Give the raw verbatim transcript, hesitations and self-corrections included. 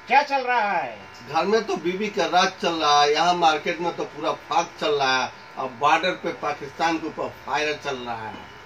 क्या चल रहा है? घर में तो बीबी का राज चल रहा है, यहाँ मार्केट में तो पूरा फाक चल रहा है। अब बॉर्डर पे पाकिस्तान के ऊपर फायर चल रहा है।